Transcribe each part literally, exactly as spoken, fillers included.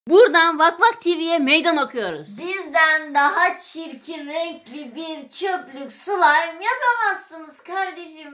Buradan Vak Vak T V'ye meydan okuyoruz. Bizden daha çirkin renkli bir çöplük slime yapamazsınız kardeşim.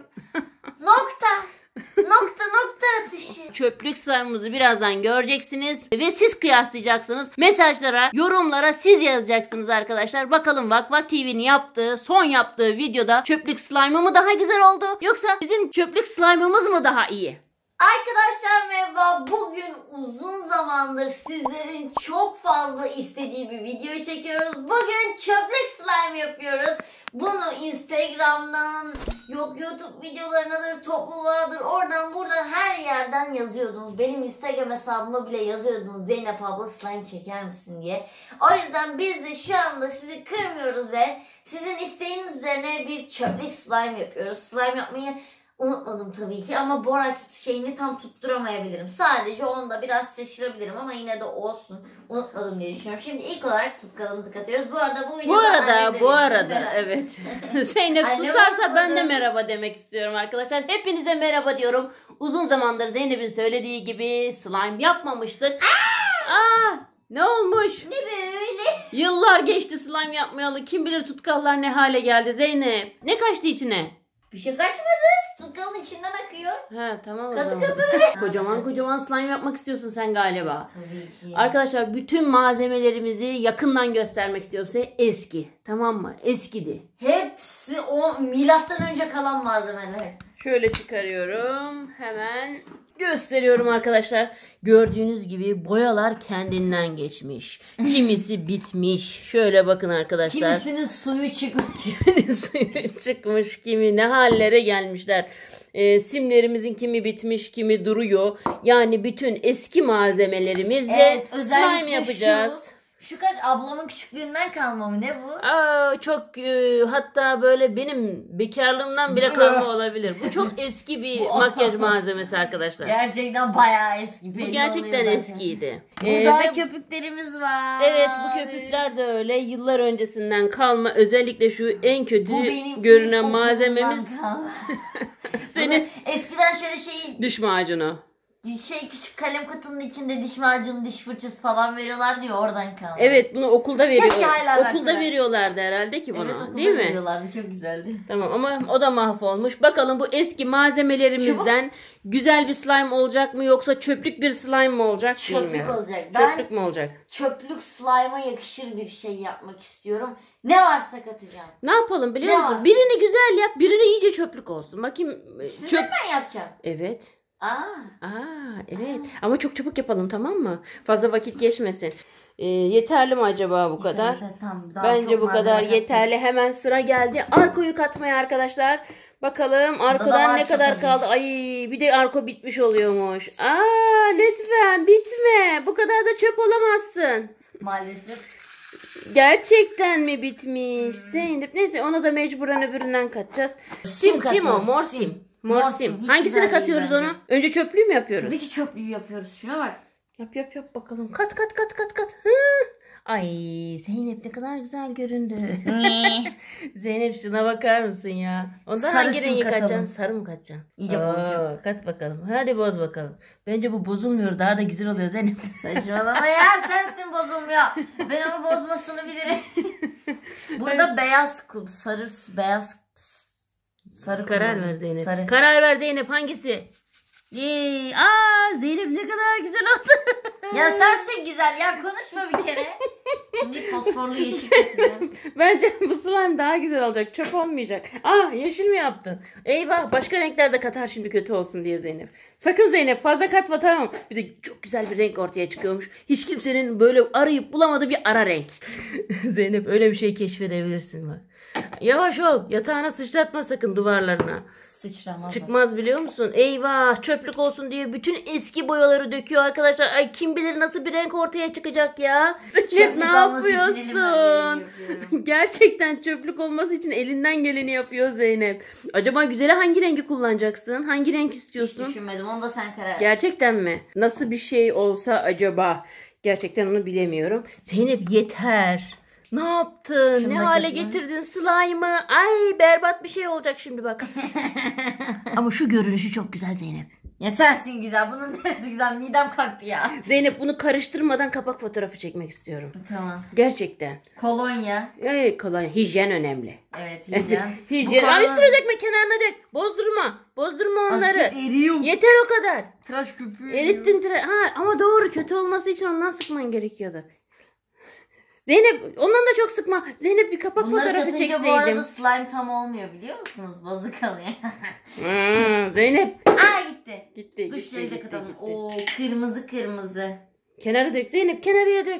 Nokta. Nokta nokta atışı. Çöplük slime'ımızı birazdan göreceksiniz ve siz kıyaslayacaksınız. Mesajlara, yorumlara siz yazacaksınız arkadaşlar. Bakalım Vak Vak T V'nin yaptığı, son yaptığı videoda çöplük slime'ı mı daha güzel oldu? Yoksa bizim çöplük slime'ımız mı daha iyi? Arkadaşlar merhaba. Bugün uzun zamandır sizlerin çok fazla istediği bir video çekiyoruz. Bugün çöplük slime yapıyoruz. Bunu Instagram'dan, yok YouTube videolarınadır, topluluğadır, oradan buradan her yerden yazıyordunuz. Benim Instagram hesabıma bile yazıyordunuz, Zeynep abla slime çeker misin diye. O yüzden biz de şu anda sizi kırmıyoruz ve sizin isteğiniz üzerine bir çöplük slime yapıyoruz. Slime yapmayı unutmadım tabii ki ama boraks şeyini tam tutturamayabilirim. Sadece onda biraz şaşırabilirim ama yine de olsun. Unutmadım diye düşünüyorum. Şimdi ilk olarak tutkalımızı katıyoruz. Bu arada bu videoda Bu arada, bu arada merhaba. Evet. Zeynep susarsa ben de merhaba demek istiyorum arkadaşlar. Hepinize merhaba diyorum. Uzun zamandır Zeynep'in söylediği gibi slime yapmamıştık. Aa! Aa! Ne olmuş? Ne böyle? Yıllar geçti slime yapmayalı. Kim bilir tutkallar ne hale geldi Zeynep. Ne kaçtı içine? Bir şey kaçmadı. Tutkalın içinden akıyor. He tamam o Katı zaman. katı. Kocaman kocaman slime yapmak istiyorsun sen galiba. Tabii ki. Arkadaşlar bütün malzemelerimizi yakından göstermek istiyorum size. Eski. Tamam mı? Eskidi. Hepsi o milattan önce kalan malzemeler. Şöyle çıkarıyorum. Hemen gösteriyorum arkadaşlar. Gördüğünüz gibi boyalar kendinden geçmiş. Kimisi bitmiş. Şöyle bakın arkadaşlar. Kimisinin suyu çıkmış. Kiminin suyu çıkmış. Kimi ne hallere gelmişler. E, simlerimizin kimi bitmiş, kimi duruyor. Yani bütün eski malzemelerimizle Evet, slime yapacağız. Şu, şu kaç ablamın küçüklüğünden kalma mı? Ne bu? Aa, çok e, hatta böyle benim bekarlığımdan bile kalma olabilir. Bu çok eski bir makyaj malzemesi arkadaşlar. Gerçekten bayağı eski. Bu gerçekten eskiydi. Burada Ee, köpüklerimiz var. Evet, bu köpükler de öyle yıllar öncesinden kalma. Özellikle şu en kötü Bu benim görünen ilk malzememiz okulumdan kalma. senin Bunu eskiden şöyle şey diş macunu. şey küçük kalem kutunun içinde diş macunu, diş fırçası falan veriyorlar diyor, oradan kaldı. Evet, bunu okulda veriyor. Keşke hala Okulda verseler. veriyorlardı herhalde ki bunu. Evet, okulda değil mi? veriyorlardı, çok güzeldi. Tamam ama o da mahvolmuş. Bakalım bu eski malzemelerimizden Çubuk. güzel bir slime olacak mı yoksa çöplük bir slime mi olacak? Çöplük bilmiyorum. olacak. Ben Çöplük mü olacak? Çöplük slime'a yakışır bir şey yapmak istiyorum. Ne varsa katacağım. Ne yapalım biliyor Ne musun? varsa. Birini güzel yap, birini iyice çöplük olsun. Bakayım. Sizin Çöp... ben yapacağım. Evet. Aa. Aa, evet. Aa. Ama çok çabuk yapalım, tamam mı? Fazla vakit geçmesin. Ee, yeterli mi acaba bu kadar? Evet, tamam, daha Bence çok bu kadar malzeme yeterli. katacağız. Hemen sıra geldi arkoyu katmaya arkadaşlar. Bakalım arkodan var ne kadar tabii. kaldı. Ay, bir de arko bitmiş oluyormuş. Aa, lütfen bitme. Bu kadar da çöp olamazsın. Maalesef. Gerçekten mi bitmiş? Hmm. Zeynep, neyse ona da mecburen öbüründen katacağız. Sim, sim o, mor sim. Mor Mor sim. sim. Hiç Hangisini güzel değil katıyoruz bence. onu? Önce çöplüğü mü yapıyoruz? Tabii ki çöplüğü yapıyoruz. Şuna bak. Yap yap yap bakalım. Kat kat kat kat kat. Hı. Ay, Zeynep ne kadar güzel göründü. Zeynep şuna bakar mısın ya? Ondan hangi Sarısını rengi katalım. katacaksın? Sarı mı katacaksın? İyice Oo, bozacağım. kat bakalım. Hadi boz bakalım. Bence bu bozulmuyor. Daha da güzel oluyor Zeynep. Saçmalama ya, sensin bozulmuyor. Ben ama bozmasını bilirim. Burada beyaz kum, sarı beyaz sarı Karar kum. ver Zeynep. Sarı. Karar ver Zeynep, hangisi? Yee. Aa, Zeynep ne kadar güzel oldu. Ya sensin güzel ya, konuşma bir kere. Şimdi fosforlu yeşil katacağım. Bence bu slime daha güzel olacak. Çöp olmayacak. Aa, yeşil mi yaptın? Eyvah, başka renkler de katar şimdi kötü olsun diye Zeynep. Sakın Zeynep fazla katma, tamam. Bir de çok güzel bir renk ortaya çıkıyormuş. Hiç kimsenin böyle arayıp bulamadığı bir ara renk. Zeynep, öyle bir şey keşfedebilirsin bak. Yavaş ol. Yatağına sıçratma sakın, duvarlarına. Sıçramaz. Çıkmaz biliyor musun? Eyvah, çöplük olsun diye bütün eski boyaları döküyor arkadaşlar. Ay, kim bilir nasıl bir renk ortaya çıkacak ya. Zeynep, ne yapıyorsun? Gerçekten çöplük olması için elinden geleni yapıyor Zeynep. Acaba güzele hangi rengi kullanacaksın? Hangi renk istiyorsun? Hiç düşünmedim, onu da sen karar ver. Gerçekten mi? Nasıl bir şey olsa acaba? Gerçekten onu bilemiyorum. Zeynep yeter. Ne yaptın? Şunu ne da hale katayım. getirdin slime'ı? Ay, berbat bir şey olacak şimdi bak. Ama şu görünüşü çok güzel Zeynep. Ya sensin güzel. Bunun neresi güzel? Midem kalktı ya. Zeynep bunu karıştırmadan kapak fotoğrafı çekmek istiyorum. Tamam. Gerçekten. Kolonya. Ay, kolay. Hijyen önemli. Evet hijyen. Hijyen. Bu Al kolon- üstüne dökme, kenarına dök. Bozdurma. Bozdurma onları. Asit eriyor. Yeter o kadar. Tıraş köpüğü Erittin tıra. Ha, ama doğru, kötü olması için ondan sıkman gerekiyordu. Zeynep ondan da çok sıkma. Zeynep bir kapak Bunları fotoğrafı katınca çekseydim. bu arada slime tam olmuyor biliyor musunuz? Bazı kalıyor. Hmm, Zeynep. Aa gitti. Gitti. Duş gitti, jeli de gitti, katalım. gitti. Oo kırmızı kırmızı. Kenara dök Zeynep, kenarıya dök.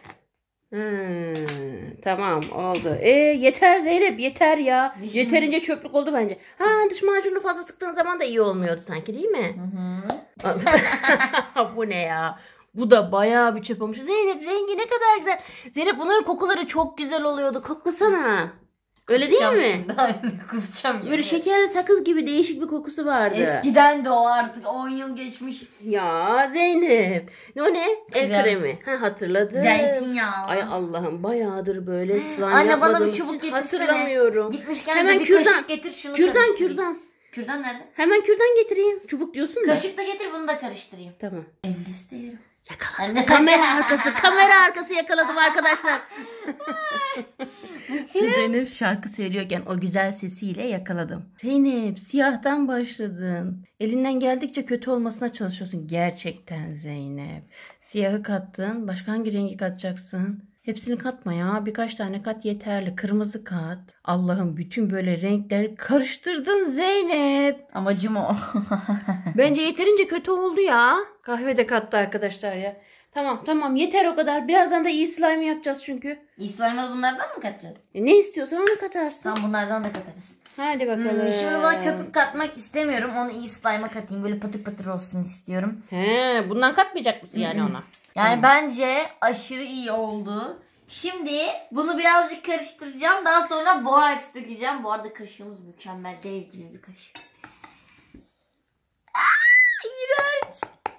Hmm, tamam oldu. E yeter Zeynep, yeter ya. Dişim- Yeterince çöplük oldu bence. Ha, dış macunu fazla sıktığın zaman da iyi olmuyordu sanki, değil mi? Hı hı. Bu ne ya? Bu da bayağı bir çöp olmuş. Zeynep rengi ne kadar güzel. Zeynep bunların kokuları çok güzel oluyordu. Koklasana. Öyle değil Kusacağım mi? şimdi. Aynen, kusacağım. Böyle yemin şekerli sakız gibi değişik bir kokusu vardı. Eskiden de o artık on yıl geçmiş. Ya Zeynep. O ne? El Krem. kremi. Ha, hatırladım. Zeytinyağı. Ay Allah'ım, bayağıdır böyle slime Anne, bana bir yapmadığımız çubuk için getirsene. hatırlamıyorum. Gitmişken Hemen de bir kürdan. kaşık getir şunu Kürdan karıştırayım. kürdan. Kürdan nerede? Hemen kürdan getireyim. Çubuk diyorsun da. Kaşık da getir bunu da karıştırayım. Tamam. Elle isterim. Yakaladım. Anne Kamera arkası, kamera arkası yakaladım arkadaşlar. Zeynep şarkı söylüyorken o güzel sesiyle yakaladım. Zeynep, siyahtan başladın. Elinden geldikçe kötü olmasına çalışıyorsun. Gerçekten Zeynep. Siyahı kattın. Başka hangi rengi katacaksın? Hepsini katma ya. Birkaç tane kat yeterli. Kırmızı kat. Allah'ım, bütün böyle renkleri karıştırdın Zeynep. Amacım o. Bence yeterince kötü oldu ya. Kahve de kattı arkadaşlar ya. Tamam tamam, yeter o kadar. Birazdan da iyi slime yapacağız çünkü. İyi slime'ı bunlardan mı katacağız? E, ne istiyorsan onu katarsın. Tamam bunlardan da katarız. Hadi bakalım. Hmm, şimdi buna köpük katmak istemiyorum. Onu iyi slime'a katayım. Böyle patır patır olsun istiyorum. He, bundan katmayacak mısın yani ona? Yani bence aşırı iyi oldu. Şimdi bunu birazcık karıştıracağım. Daha sonra boraks dökeceğim. Bu arada kaşığımız mükemmel. Dev gibi bir kaşık. Aa, iğrenç.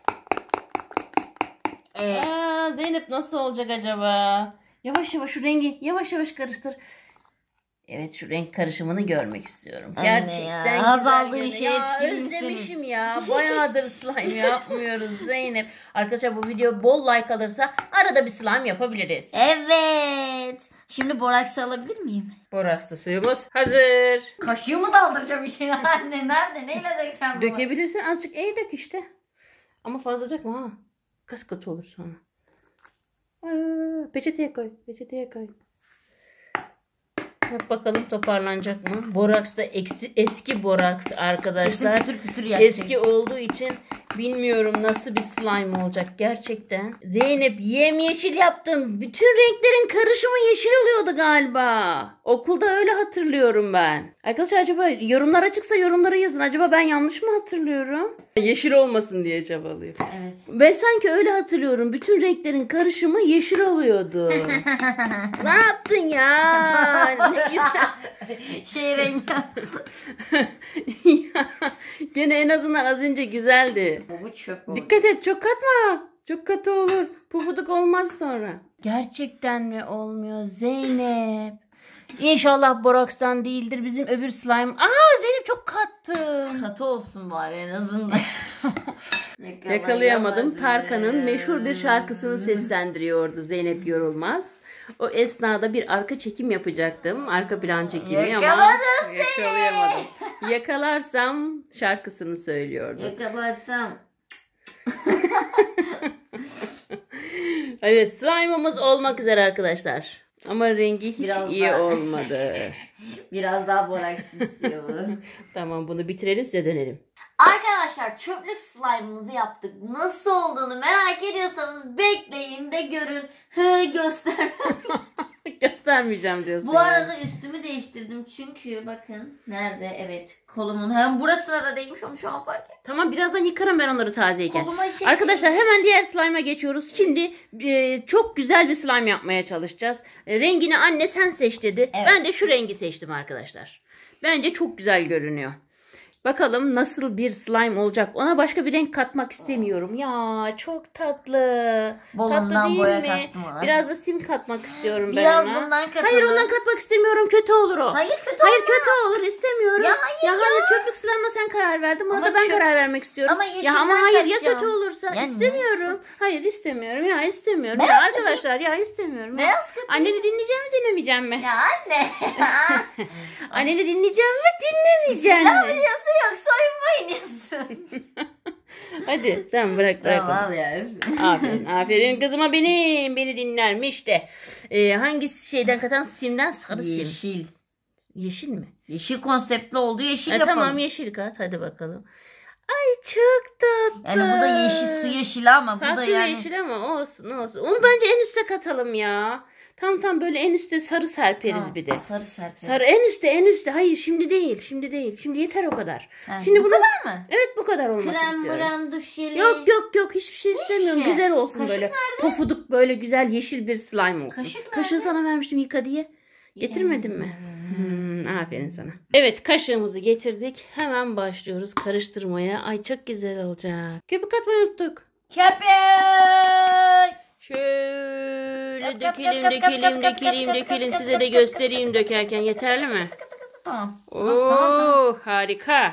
Ee, Aa, Zeynep nasıl olacak acaba? Yavaş yavaş şu rengi yavaş yavaş karıştır. Evet, şu renk karışımını görmek istiyorum. Anne Gerçekten ya, güzel azaldı görünüyor. işe, Ya, etkili misin? özlemişim ya. Bayağıdır slime yapmıyoruz Zeynep. Arkadaşlar, bu video bol like alırsa arada bir slime yapabiliriz. evet. Şimdi boraksı alabilir miyim? Borakslı suyumuz hazır. Kaşığımı daldıracağım işine anne. Nerede? Neyle dökeceğim bunu? Dökebilirsin, azıcık eğ dök işte. Ama fazla dökme ha. Kas katı olur sonra. Aa, peçeteye koy. Peçeteye koy. Bak bakalım toparlanacak mı? Boraks da eksi, eski boraks Kesin arkadaşlar. pütür pütür yapacak. Eski olduğu için bilmiyorum nasıl bir slime olacak gerçekten. Zeynep, yemyeşil yaptım. Bütün renklerin karışımı yeşil oluyordu galiba. Okulda öyle hatırlıyorum ben. Arkadaşlar, acaba yorumlar açıksa yorumlara yazın. Acaba ben yanlış mı hatırlıyorum? Yeşil olmasın diye çabalıyorum. Evet. Ben sanki öyle hatırlıyorum. Bütün renklerin karışımı yeşil oluyordu. Ne yaptın ya? Ne güzel. Şey rengi. Ya, gene en azından az önce güzeldi. Bu çöp oldu. Dikkat et, çok katma. Çok katı olur. Pufuduk olmaz sonra. Gerçekten mi olmuyor Zeynep? İnşallah borakstan değildir bizim öbür slime. Aa, Zeynep çok kattın. Katı olsun bari en azından. Yakalayamadım. Tarkan'ın meşhur bir şarkısını seslendiriyordu Zeynep Yorulmaz. O esnada bir arka çekim yapacaktım. Arka plan çekimi ama Yakaladım seni. yakalayamadım. Yakalarsam şarkısını söylüyordu. Yakalarsam. Evet, slime'ımız olmak üzere arkadaşlar. Ama rengi hiç Biraz iyi daha. olmadı. Biraz daha boraks istiyor bu. Tamam, bunu bitirelim, size dönelim. Arkadaşlar, çöplük slime'ımızı yaptık. Nasıl olduğunu merak ediyorsanız bekleyin de görün. Hı, göster. Göstermeyeceğim diyorsun. Bu yani. arada üstümü değiştirdim çünkü bakın nerede, evet, kolumun hem burasına da değmiş, onu şu an fark ettim. Tamam, birazdan yıkarım ben onları tazeyken. Koluma şey Arkadaşlar, değmiş. hemen diğer slime'a geçiyoruz. Şimdi e, çok güzel bir slime yapmaya çalışacağız. E, rengini anne sen seç dedi. Evet. Ben de şu rengi seçtim arkadaşlar. Bence çok güzel görünüyor. Bakalım nasıl bir slime olacak. Ona başka bir renk katmak istemiyorum. Ya çok tatlı. Bolundan Tatlı değil boya mi? kattım ona. Biraz da sim katmak istiyorum ben Biraz ona. bundan katalım. Hayır ondan katmak istemiyorum. Kötü olur o. Hayır kötü Hayır olmaz. kötü olur istemiyorum. Ya hayır ya. ya. hayır çöplük slime'a sen karar verdin. Buna Ama da ben çöp- karar vermek istiyorum. Ama ya yeşilden ama hayır ya katacağım. kötü olursa Ya istemiyorum. Hayır istemiyorum. Ya istemiyorum. Beyaz ya katayım. arkadaşlar ya istemiyorum. Ya. Beyaz katayım. Anneni dinleyeceğim mi dinlemeyeceğim mi? Ya anne. Anneni dinleyeceğim mi dinlemeyeceğim Silah mi? videosu yok, soyunma oynuyorsun. Hadi tamam bırak bırak. onu. Tamam ya. Aferin aferin kızıma benim. Beni dinlermiş de. Ee, hangi şeyden katan simden sarı sim. Yeşil. Yeşil mi? Yeşil konseptli oldu, yeşil Ha, yapalım. tamam yeşil kat hadi bakalım. Ay çok tatlı. Yani bu da yeşil, su yeşili ama bu Farklı da yani. yeşil ama olsun olsun. Onu bence en üste katalım ya. Tam tam böyle en üste sarı serperiz Tamam, bir de. sarı serperiz. Sarı en üste en üste. Hayır şimdi değil. Şimdi değil. Şimdi yeter o kadar. Ha, Şimdi bu bunu... kadar mı? Evet bu kadar olmasını Krem, istiyorum. krem, duş jeli. Yok yok yok hiçbir şey istemiyorum. şey. Güzel olsun Kaşık böyle. nerede? Pofuduk böyle güzel yeşil bir slime olsun. Kaşık Kaşığı nerede? sana vermiştim yıka diye. Getirmedin mi? Hmm, aferin sana. Evet kaşığımızı getirdik. Hemen başlıyoruz karıştırmaya. Ay çok güzel olacak. Köpük atmayı unuttuk. Köpek. Şöyle Kat, kat, dökelim kat, kat, dökelim kat, kat, dökelim kat, dökelim. kat, Size kat, de kat, göstereyim dökerken. Yeterli mi? Tamam. Oo harika.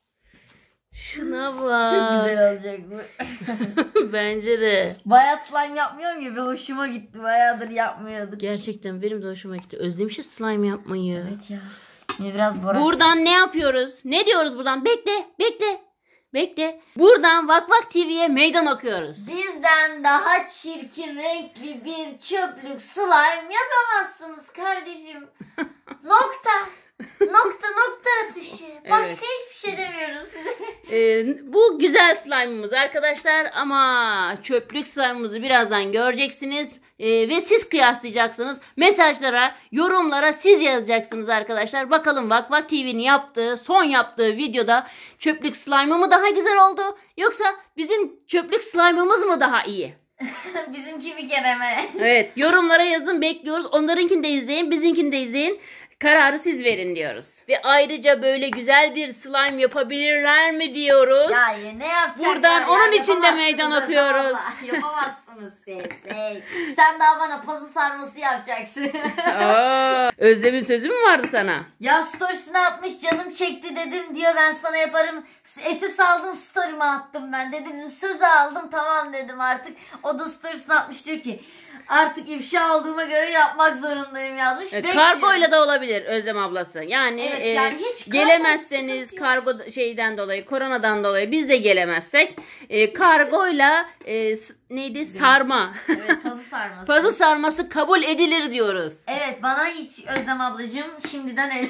Şuna bak. Çok güzel olacak bu. Bence de. Bayağı slime yapmıyorum ya, bir hoşuma gitti. Bayağıdır yapmıyorduk. Gerçekten benim de hoşuma gitti. Özlemişiz slime yapmayı. Evet ya. Şimdi biraz borak. Buradan ne yapıyoruz? Ne diyoruz buradan? Bekle, bekle, bekle. Buradan Vak Vak T V'ye meydan okuyoruz. Bizden daha çirkin renkli bir çöplük slime yapamazsınız kardeşim. Nokta. Nokta nokta atışı. Başka Evet. hiçbir şey demiyorum size. Ee, bu güzel slime'ımız arkadaşlar ama çöplük slime'ımızı birazdan göreceksiniz. Ee, ve siz kıyaslayacaksınız. Mesajlara, yorumlara siz yazacaksınız arkadaşlar. Bakalım Vak Vak T V'nin yaptığı, son yaptığı videoda çöplük slime'ı mı daha güzel oldu? Yoksa bizim çöplük slime'ımız mı daha iyi? Bizimki bir kere mi? Evet, yorumlara yazın, bekliyoruz. Onlarınkini de izleyin, bizimkini de izleyin. Kararı siz verin diyoruz. Ve ayrıca böyle güzel bir slime yapabilirler mi diyoruz. Ya ya, ne yapacaklar? Buradan ya? onun için de Yapamazsınız meydan Özlem okuyoruz. abla. Yapamazsınız siz. Hey. Sen daha bana pazı sarması yapacaksın. Aa, Özlem'in sözü mü vardı sana? Ya storiesine atmış, canım çekti dedim diyor, ben sana yaparım. Esas aldım, story'me attım ben de, dedim söz aldım, tamam dedim artık. O da storiesine atmış, diyor ki artık ifşa olduğuma göre yapmak zorundayım yazmış. Evet, Bekliyorum. kargoyla da olabilir Özlem ablası. Yani, Evet, e, yani hiç kargo gelemezseniz sıkıntı yok. kargo şeyden dolayı, koronadan dolayı biz de gelemezsek e, kargoyla e, s- neydi sarma. Evet, pazı sarması. Pazı sarması kabul edilir diyoruz. Evet, bana hiç Özlem ablacığım şimdiden el...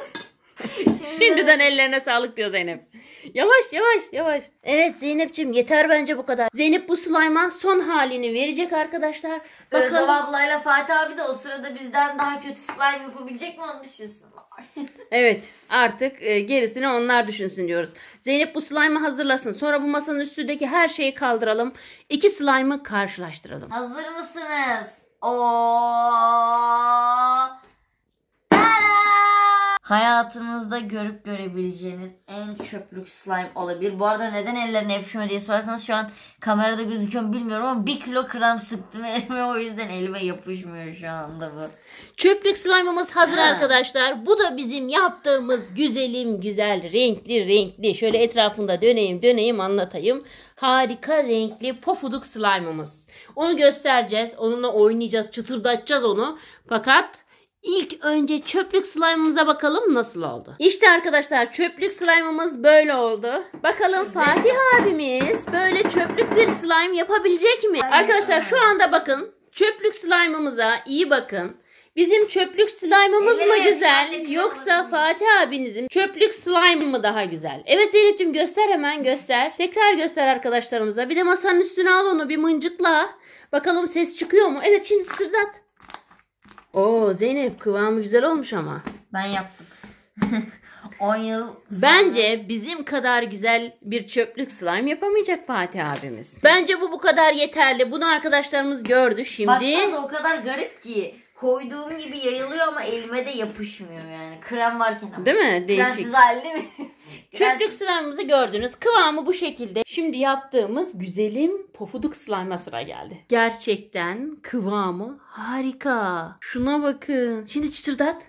Şimdiden ellerine sağlık diyor Zeynep. Yavaş yavaş yavaş. Evet Zeynep'ciğim yeter bence bu kadar. Zeynep bu slime'a son halini verecek arkadaşlar. Özlem Bakalım. ablayla Fatih abi de o sırada bizden daha kötü slime yapabilecek mi onu düşünsün. Evet artık e, gerisini onlar düşünsün diyoruz. Zeynep bu slime'ı hazırlasın. Sonra bu masanın üstündeki her şeyi kaldıralım. İki slime'ı karşılaştıralım. Hazır mısınız? Oo. Hayatınızda görüp görebileceğiniz en çöplük slime olabilir. Bu arada neden ellerine yapışmıyor diye sorarsanız, şu an kamerada gözüküyor mu bilmiyorum ama bir kilo krem sıktım elime, o yüzden elime yapışmıyor şu anda bu. Çöplük slime'ımız hazır Ha. arkadaşlar. Bu da bizim yaptığımız güzelim güzel renkli renkli. Şöyle etrafında döneyim döneyim anlatayım. Harika renkli pofuduk slime'ımız. Onu göstereceğiz. Onunla oynayacağız. Çıtırdatacağız onu. Fakat İlk önce çöplük slime'ımıza bakalım nasıl oldu. İşte arkadaşlar çöplük slime'ımız böyle oldu. Bakalım Fatih abimiz böyle çöplük bir slime yapabilecek mi? Hayır. Arkadaşlar şu anda bakın çöplük slime'ımıza iyi bakın. Bizim çöplük slime'ımız mı Ellerime güzel yapışan yoksa yapıyorum. Fatih abinizin çöplük slime mı daha güzel? Evet Zeynep'ciğim göster hemen göster. Tekrar göster arkadaşlarımıza. Bir de masanın üstüne al onu bir mıncıkla. Bakalım ses çıkıyor mu? Evet şimdi sırdat. Oo Zeynep kıvamı güzel olmuş ama. Ben yaptım. on yıl sonra. Bence bizim kadar güzel bir çöplük slime yapamayacak Fatih abimiz. Bence bu bu kadar yeterli. Bunu arkadaşlarımız gördü şimdi. Baksanıza o kadar garip ki. Koyduğum gibi yayılıyor ama elime de yapışmıyor yani. Krem varken ama. Değil mi? Değişik. Kremsiz hali değil mi? Çöplük slime'ımızı gördünüz. Kıvamı bu şekilde. Şimdi yaptığımız güzelim pofuduk slime'a sıra geldi. Gerçekten kıvamı harika. Şuna bakın. Şimdi çıtırdat.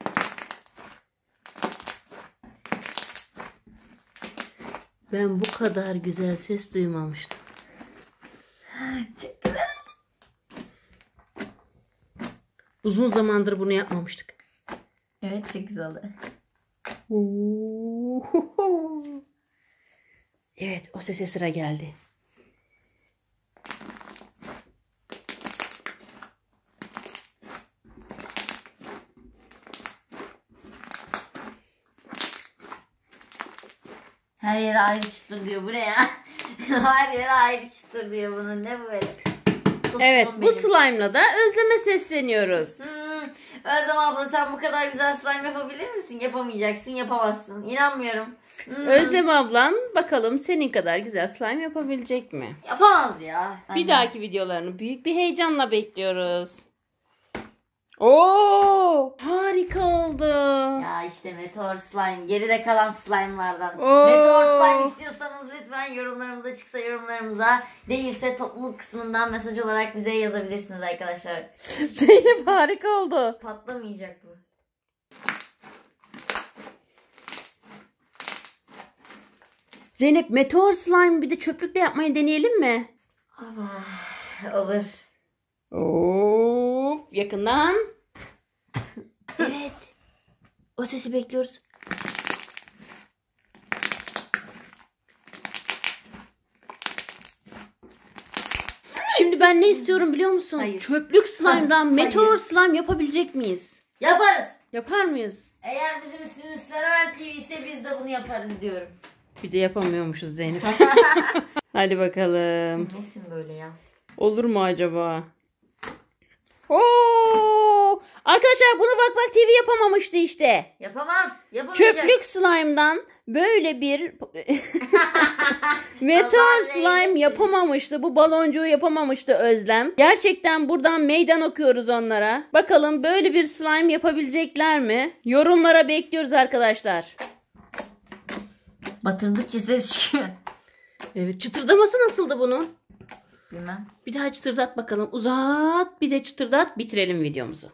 Ben bu kadar güzel ses duymamıştım. Çok güzel. Uzun zamandır bunu yapmamıştık. Evet, çok güzel oldu. Evet, o sese sıra geldi. Her yere ayrı çıtır diyor. Bu ne ya? Her yere ayrı çıtır diyor bunun. Ne bu böyle? Dostum Evet, bu benim. slime'la da Özlem'e sesleniyoruz. Hmm, Özlem abla sen bu kadar güzel slime yapabilir misin? Yapamayacaksın, yapamazsın. İnanmıyorum. Hmm, Özlem ablan bakalım senin kadar güzel slime yapabilecek mi? Yapamaz ya. Bir Bence. dahaki videolarını büyük bir heyecanla bekliyoruz. Oo, harika oldu. Ya işte meteor slime. Geride kalan slime'lardan. Oo. Meteor slime istiyorsanız lütfen yorumlarımıza çıksa yorumlarımıza. Değilse topluluk kısmından mesaj olarak bize yazabilirsiniz arkadaşlar. Zeynep harika oldu. Patlamayacak bu. Zeynep meteor slime bir de çöplükle yapmayı deneyelim mi? Ah, olur. Oo, yakından. Evet. O sesi bekliyoruz. Şimdi ben ne istiyorum biliyor musun? Hayır. Çöplük slime'dan Hayır. meteor slime yapabilecek miyiz? Yaparız. Yapar mıyız? Eğer bizim ismimiz Fenomen T V ise biz de bunu yaparız diyorum. Bir de yapamıyormuşuz Zeynep. Hadi bakalım. Nesin böyle ya? Olur mu acaba? Oo! Arkadaşlar bunu Vak Vak T V yapamamıştı işte. Yapamaz. Yapamayacak. Çöplük slime'dan böyle bir meteor Allah'ım slime neydi? yapamamıştı. Bu baloncuğu yapamamıştı Özlem. Gerçekten buradan meydan okuyoruz onlara. Bakalım böyle bir slime yapabilecekler mi? Yorumlara bekliyoruz arkadaşlar. Batırdıkça ses çıkıyor. Evet, çıtırdaması nasıldı bunun? Bilmem. Bir daha çıtırdat bakalım. Uzat, bir de çıtırdat, bitirelim videomuzu.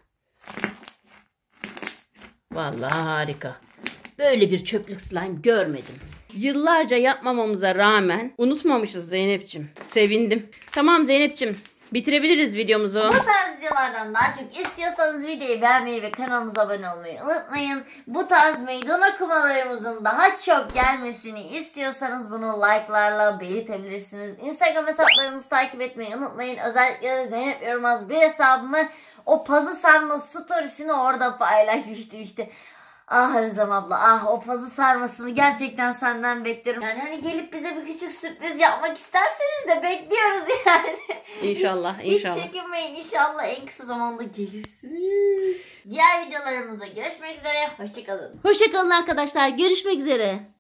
Vallahi harika. Böyle bir çöplük slime görmedim. Yıllarca yapmamamıza rağmen unutmamışız Zeynep'ciğim. Sevindim. Tamam Zeynep'ciğim, bitirebiliriz videomuzu. Bu tarz videolardan daha çok istiyorsanız videoyu beğenmeyi ve kanalımıza abone olmayı unutmayın. Bu tarz meydan okumalarımızın daha çok gelmesini istiyorsanız bunu like'larla belirtebilirsiniz. Instagram hesaplarımızı takip etmeyi unutmayın. Özellikle de Zeynep Yormaz bir hesabımı o pazı sarma storiesini orada paylaşmıştım işte. Ah Özlem abla, ah o pazı sarmasını gerçekten senden bekliyorum. Yani hani gelip bize bir küçük sürpriz yapmak isterseniz de bekliyoruz yani. İnşallah, Hiç, inşallah. hiç çekinmeyin, inşallah en kısa zamanda gelirsiniz. Diğer videolarımızda görüşmek üzere, hoşçakalın. Hoşçakalın arkadaşlar. Görüşmek üzere.